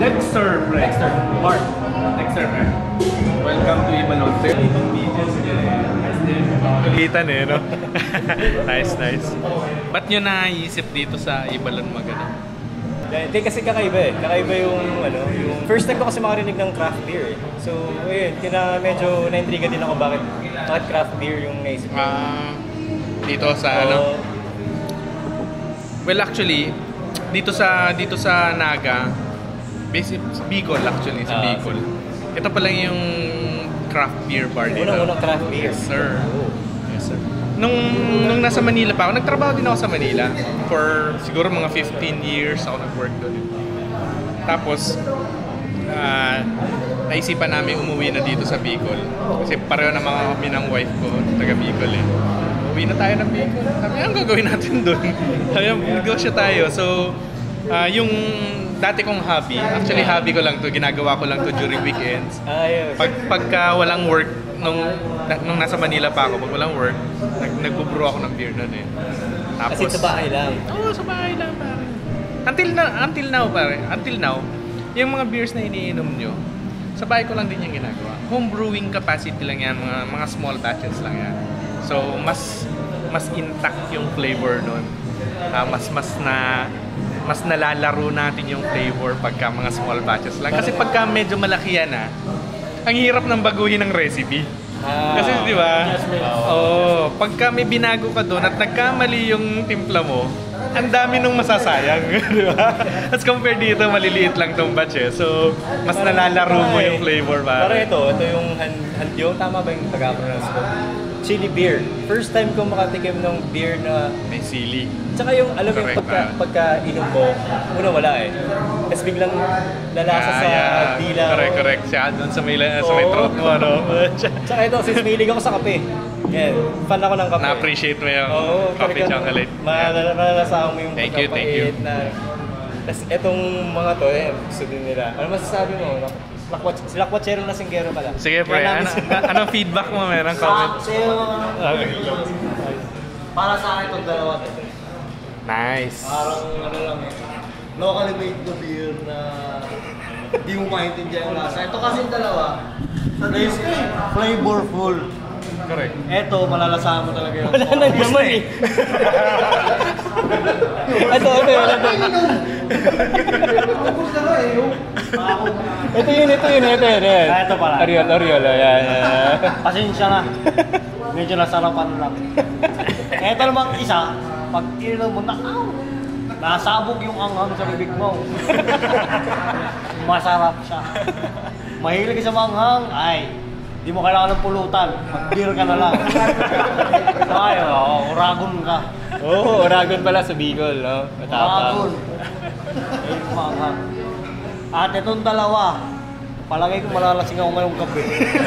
Dexter, pre. Dexter. Mark. Dexter, pre. Welcome to Ibalon. Itong videos niya kulitan eh, no? Nice, nice. Ba't nyo naisip dito sa Ibalon magano? Hindi kasi kakaiba eh. Kakaiba yung first time ko kasi makarinig ng craft beer eh. So, ayun, medyo na-intriga din ako bakit craft beer yung naisip ko. Dito sa ano? Well, actually, dito sa Naga, basic Bicol actually, sa Bicol. Ito pa lang yung craft beer bar dito. Unang craft beer. Yes, sir. Yes, sir. Nung nasa Manila pa ako, nagtrabaho din ako sa Manila for siguro mga 15 years ako nag-work doon. Tapos, naisipan namin umuwi na dito sa Bicol. Kasi pareho na mga kami ng wife ko, taga Bicol eh. Uwi na tayo ng Bicol. Sabi, anong gagawin natin doon? Sabi, negosyo tayo. So, yung dati kong hobby, actually hobby ko lang to, ginagawa ko lang to during weekends. Pagka walang work, nung nasa Manila pa ako, pag walang work, nagbubrew ako ng beer doon eh. Tapos, kasi sa bahay lang? Oo, sa bahay lang pare. Until now, yung mga beers na iniinom nyo, sa bahay ko lang din yung ginagawa. Home brewing capacity lang yan, mga small batches lang yan. So, mas intact yung flavor nun. Mas nalalaro natin yung flavor pagka mga small batches lang. Kasi pagka medyo malaki yan ang hirap ng baguhin ng recipe. Kasi di ba? Pagka may binago ka doon at nagkamali yung timpla mo, ang dami nung masasayang, di ba? As compared dito, maliliit lang tong batch eh. So, mas nalalaro mo yung flavor ba? Parang ito yung handyo, tama ba yung taga-pronounce ko? Chili beer. First time ko makatikim ng beer na may sili. Tsaka yung, alam mo yung pagka inom mo, una wala eh. Tapos biglang lalasa sa dila. Correct. Siya doon sa may throat mo, ano? Tsaka ito, since mahilig ako sa kape. Yan, fan ako ng kape. Na-appreciate mo yung coffee chocolate. Malalasahan mo yung thank you. Tapos itong mga to, gusto din nila. Ano masasabi mo? Lakwachero na singgero pala. Sige pre, anong feedback mo? Merong comment? Para sa akin itong dalawa. Nice. Parang lang locally made na beer na hindi mo maintindihan yung lasa. Ito kasi yung dalawa, flavorful. Correct. Ito, malalasahan mo talaga yung... Wala nang naman eh. Ito. Ito yun. Ito pala. Oriol. Yan. Pasensya na. Medyo nasarapan lang. Ito namang isa, pag ininom mo na, nasabog yung anghang sa bibig mo. Masarap siya. Mahilig sa manghang, di mo kailangan ng pulutan. Mag-beer ka na lang. Uragon ka. Uragon pala sa Bicol, no? Uragon. Manghang. At itong dalawa, palagay ko malalasing ako ngayong gabi.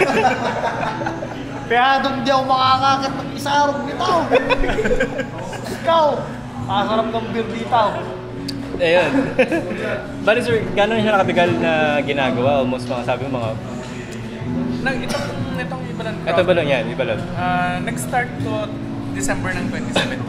Kaya doon di ako makakakat ng isa araw dito. Ikaw, masarap ng beer dito. Ayun. Bali sir, gano'n siya nakatagal na ginagawa? Almost mga sabi mo mga... Itong Ibalon. Ito ba lang yan? Ibalon? Nag-start to December ng 2017.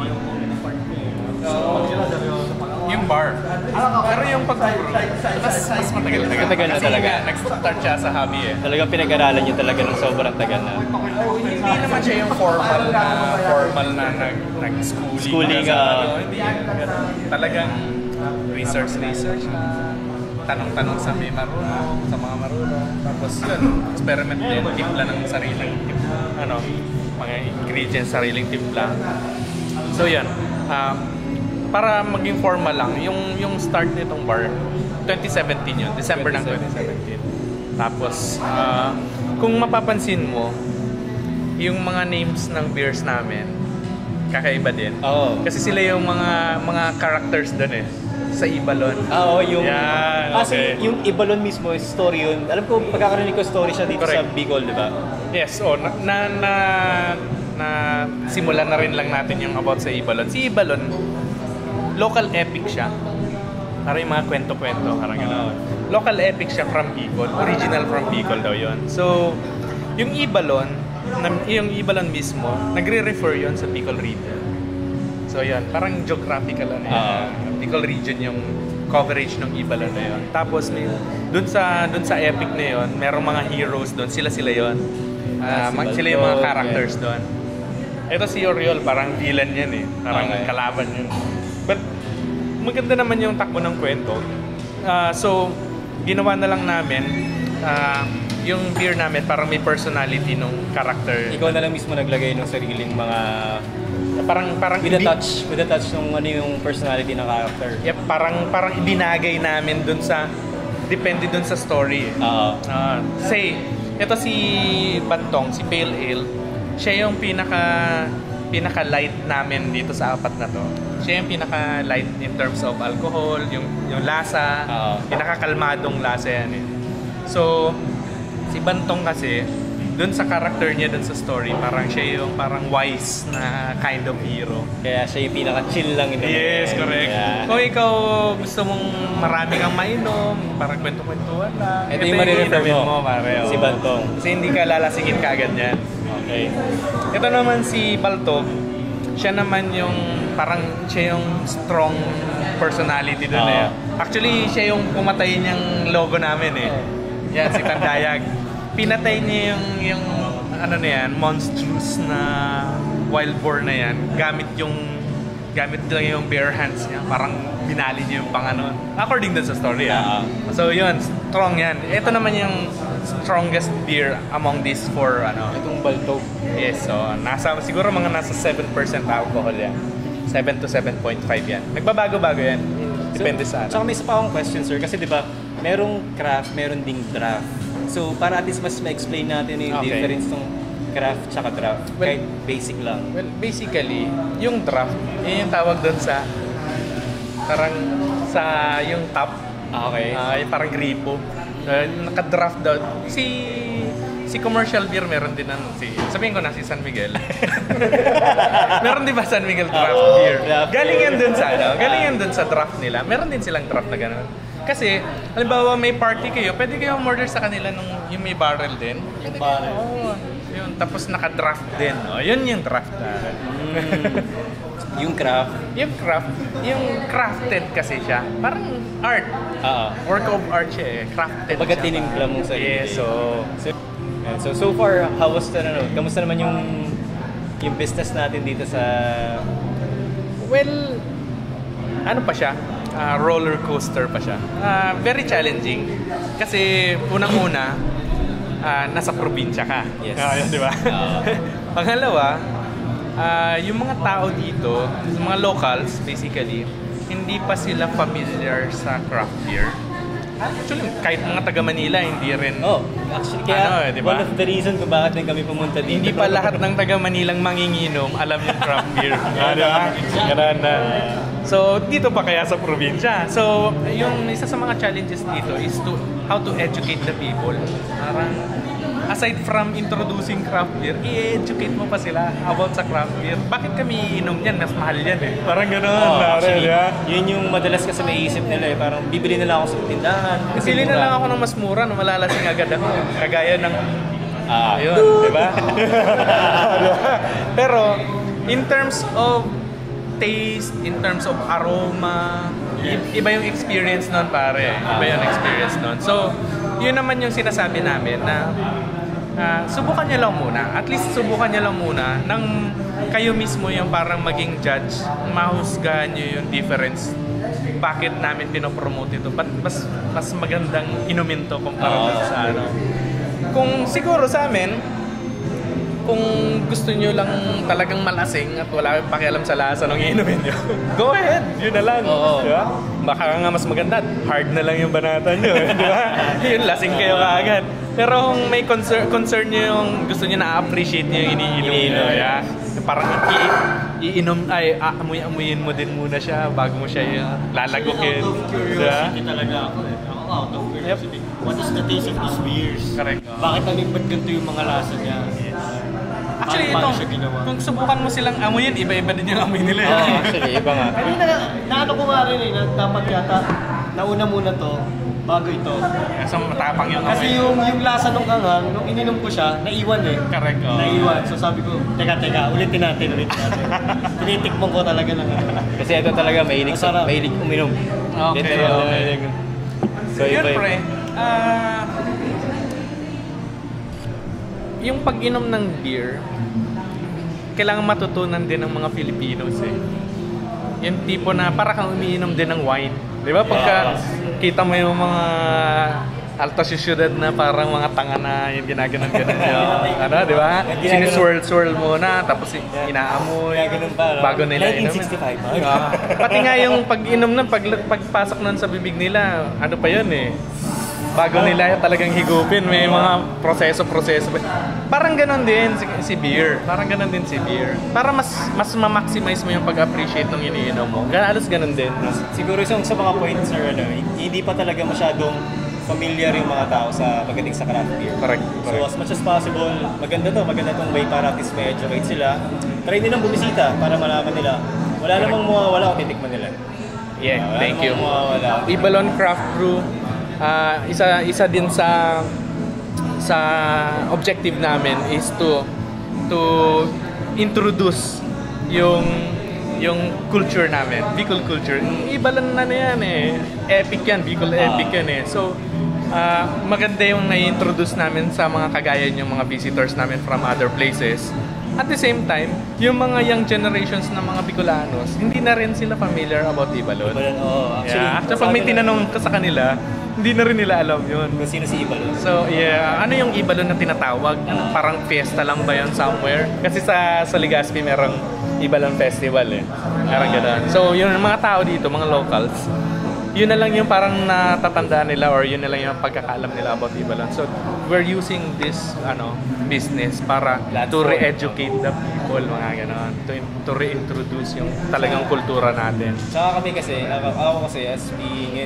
Yung bar. Pero yung pag-brew, mas matagal. Matagal na talaga. Nag-start siya sa hobby eh. Talagang pinag-aralan niyo talaga ng sobrang tagal na. Hindi naman siya yung formal na nag-schooling. Schooling Hindi. Talagang research na tanong-tanong sa mga marunong. Tapos yun, experiment din, timpla ng sariling mga ingredients, sariling timpla. So yun, para maging formal lang, yung start nitong bar, 2017 yun, December ng 2017. Tapos, kung mapapansin mo, yung mga names ng beers namin, kakaiba din. Kasi sila yung mga characters doon eh. Sa Ibalon. Yung... Yan, okay. Yung Ibalon mismo, story yun. Alam ko, pagkakarinig ko story siya dito sa Bicol, di ba? Yes, simulan na rin lang natin yung about sa Ibalon. Si Ibalon, local epic siya. Parang yung mga kwento-kwento, parang gano'n. Local epic siya from Bicol. Original from Bicol daw yun. So, yung Ibalon mismo, nagre-refer yun sa Bicol region. So, yan. Parang geographical Bicol region yung coverage ng Ibala na yun. Tapos dun sa epic na yun, merong mga heroes doon, sila yun. Sila yung mga characters doon. Ito si Oriol, parang villain yan eh. Parang kalaban yun. But maganda naman yung takbo ng kwento. So, ginawa na lang namin yung beer namin parang may personality nung character. Ikaw na lang mismo naglagay ng sariling mga parang with a touch nung ano yung personality ng character. Yep, parang ibinagay namin dun sa depende dun sa story. Say, ito si Bantong, si Pale Ale, siya yung pinaka light namin dito sa apat na to. Siya yung pinaka light in terms of alcohol, yung lasa, pinakakalmadong lasa yan eh. So, si Bantong kasi, dun sa character niya, dun sa story, parang siya yung parang wise na kind of hero. Kaya siya yung pinaka-chill lang. Yes, correct. Yeah. Kung ikaw gusto mong marami kang mainom, parang kwento-kwentuhan lang. Ito yung marirefer mo, pare. Si Bantong. Kasi hindi ka lalasingin kaagad yan. Okay. Ito naman si Baltog, siya naman yung parang siya yung strong personality dun eh. Actually, siya yung pumatay niyang logo namin eh. Yan, si Tandayag. Pinatay niya yung ano na yan, monstrous na wild boar na yan. Gamit lang yung bare hands niya. Parang binali niya yung pang-ano. According dun sa story So yun, strong yan. Ito naman yung strongest beer among these four Itong Baltog. Yes, so siguro nasa 7% alcohol yan. 7 to 7.5 yan. Nagbabago-bago yan. Depende sa Tsaka may isa pa akong question, sir. Kasi di ba, merong craft, meron ding draft. So, para at least mas ma-explain natin yung difference ng craft tsaka draft. Kahit basic lang. Well, basically, yung draft, yun yung tawag doon sa parang sa yung top. Okay. Yung parang gripo. Naka-draft daw. Si commercial beer meron din sabihin ko na si San Miguel. Meron din ba San Miguel draft beer? Galing yan dun sa draft nila. Meron din silang draft na gano'n. Kasi, halimbawa may party kayo, pwede kayo order sa kanila yung may barrel din. Yung barrel. Yun, tapos naka-draft din. Yun yung draft na. Yung craft? Yung crafted kasi siya. Parang art. Work of art siya eh. Crafted Baga siya. tinimpla mong sarili. Yes, so far, kamusta yung business natin dito sa... Well, ano pa siya? Roller coaster pa siya. Very challenging. Kasi unang-una, nasa probinsya ka. Yes. Di ba? Pangalawa, yung mga tao dito, yung mga locals basically, hindi pa sila familiar sa craft beer. Actually, kahit mga taga Manila, hindi rin. Actually, kaya diba? one of the reason kung bakit din kami pumunta dito. Hindi pa lahat ng taga Manilang manginginom alam yung craft beer. Diba? Ganun na. So, dito pa kaya sa probinsya. So, yung isa sa mga challenges dito is how to educate the people. Parang, aside from introducing craft beer, i-educate mo pa sila about sa craft beer. Bakit kami iinom yan? Mas mahal yan eh. Parang gano'n. Actually, yun yung madalas kasi maiisip nila eh. Parang bibili na lang ako sa tindahan. Bibili na lang ako ng mas mura na malalasing agad ako. Kagaya ng... Ayun, di ba? Pero, in terms of taste, in terms of aroma, iba yung experience nun pare. Iba yung experience nun. So, yun naman yung sinasabi namin na subukan niyo lang muna. At least subukan niyo lang muna nang kayo mismo yung parang maging judge, mahusgahan niyo yung difference. Bakit namin pinopromote ito? But mas magandang inumin to kumpara sa Kung siguro sa amin, kung gusto nyo lang talagang malasing at wala kayong pakialam sa lasa ng iinumin nyo, go ahead, yun na lang. Diba? Baka nga mas maganda, hard na lang yung banatan nyo. Diba? Yun, lasing kayo kaagad. Pero kung may concern nyo yung gusto nyo na-appreciate nyo yung iniinom nyo, parang amuyin mo din muna siya bago mo siya lalagokin. Out of curiosity talaga ako eh. Out of curiosity. What is the taste of these beers? Correct. Bakit ba't ganito yung mga lasa niya? Actually, paano siya ginawa? Kung subukan mo silang amuyin, iba-iba din yung amoy nila. Actually, iba nga. Naano ko nga rin na dapat yata nauna muna to bago ito. So matapang yung amoy. Kasi yung lasa nung anghang, nung ininom ko siya, naiwan eh. Correct. Naiwan. So sabi ko, teka, ulitin natin. Tinitikmon ko talaga ng Kasi ito talaga mahilig uminom. Okay, Ganyan naman okay. yung- So, Yun, iba-iba. pre. Yung pag-inom ng beer, kailangan matutunan din ng mga Filipinos eh. Yung tipo na para kang umiinom din ng wine. Di ba? Pagka kita mo yung mga alta syudad na parang mga tanga na yung ginaganon-ganon yung ano, di ba? Siniswirl-swirl muna, tapos inaamoy. Ginaganon pa, no? Bago nila inom. 1965. Pati nga yung pag-inom nun, pagpasok nun sa bibig nila, ano pa yun eh. Bago nila talagang higupin, may mga proseso-proseso. Parang ganon din si beer. Parang ganon din si beer. Para mas ma-maximize mo yung pag-appreciate ng iniinom mo. Halos ganon din. Siguro isang sa mga points or ano, hindi pa talaga masyadong familiar yung mga tao sa pagdating sa craft beer. Correct. So as much as possible, maganda tong way para at least may educate sila. Try nilang bumisita para malaman nila. Wala namang mawawala kung titikman nila. Yeah, Wala thank you. namang mawawala. Ibalon Craft Brew, isa din sa objective namin is to introduce yung culture namin, Bicol culture. Ibalon na yan eh. Epic yan, Bicol epic yan eh. So, maganda yung na-introduce namin sa mga kagaya yung mga visitors namin from other places. At the same time, yung mga young generations ng mga Bicolanos, hindi na rin sila familiar about Ibalon. Actually, pag may tinanong ka sa kanila, hindi na rin nila alam yun. Kung sino si Ibalon. So, yeah. Ano yung Ibalon na tinatawag? Parang fiesta lang ba yun somewhere? Kasi sa Legazpi merong Ibalon Festival eh. Parang gano'n. So, yung mga tao dito, mga locals, yun na lang yung parang natatandaan nila or yun na lang yung pagkakaalam nila about Ibalon. So, we're using this business para to re-educate the people, mga gano'n. To reintroduce yung talagang kultura natin. Tsaka kami kasi, ako kasi as being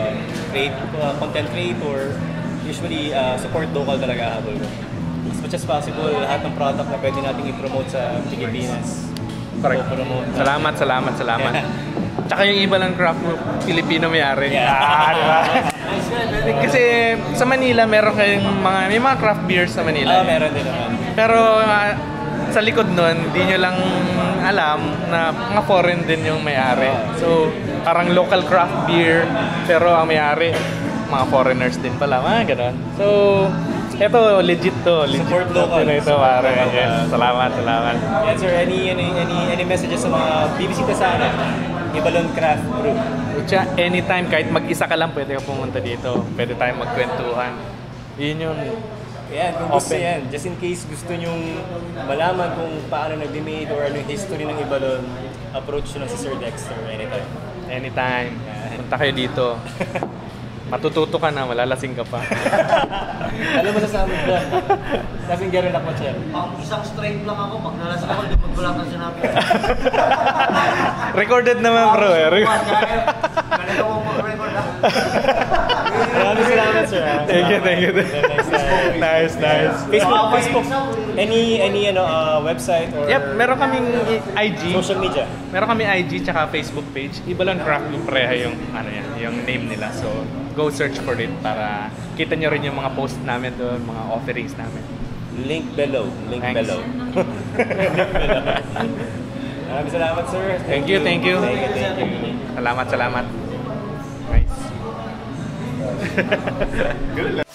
content creator, usually support local talaga habol ko. As much as possible, lahat ng product na pwede nating i-promote sa Pilipinas. Correct. Salamat. Tsaka yung iba lang craft Filipino may-ari. Yeah. Diba? Kasi sa Manila meron kayong may mga craft beers sa Manila. Meron din naman. Pero sa likod nun, di nyo lang alam na mga foreign din yung may-ari. So, parang local craft beer, pero ang may-ari, mga foreigners din pala. Ganon. So, eto legit to. Support local. Ito pare. Yes. Salamat. Yes sir, any messages sa mga bibisita sa atin? Ibalon Craft Brew. Kutya, anytime, kahit mag-isa ka lang, pwede ka pumunta dito. Pwede tayong magkwentuhan. Yun yun. Yan, kung gusto yan. Just in case gusto nyong malaman kung paano nag-made or ano yung history ng Ibalon, approach nyo lang si Sir Dexter anytime. Anytime. Punta kayo dito. Matututo ka na, malalasing ka pa. Alam mo sa amin ba? Kasing gano'n ako, Chef. Isang straight lang ako, pag nalasing ako, hindi magbulang na sinabi. Recorded naman bro eh. Ganito mo mag-record ha. Maraming salamat, sir. Thank you. Nice. Facebook. Any website or Yep, meron kaming IG. social media? Meron kami IG tsaka Facebook page. Ibalon Craft Brew, pareha yung name nila. So, go search for it para kita nyo rin yung mga post namin doon, mga offerings namin. Link below. Thanks. Maraming salamat, sir. Thank you. Thank you. Salamat. Nice.